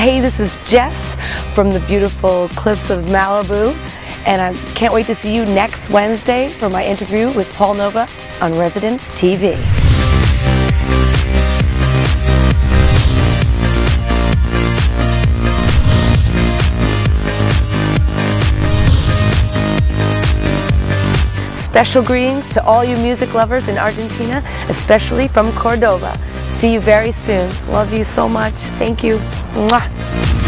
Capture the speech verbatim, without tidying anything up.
Hey, this is Jess from the beautiful cliffs of Malibu, and I can't wait to see you next Wednesday for my interview with Paul Nova on Residence T V. Special greetings to all you music lovers in Argentina, especially from Cordova. See you very soon. Love you so much. Thank you. Mwah.